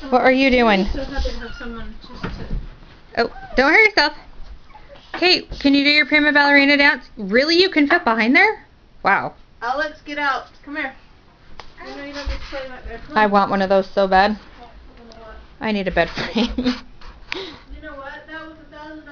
What are you doing? I'm so happy to have someone just to... Oh, don't hurt yourself. Kate, can you do your prima ballerina dance? Really? You can fit behind there? Wow. Alex, get out. Come here. You know you don't get to play back there. I want one of those so bad. I need a bed frame.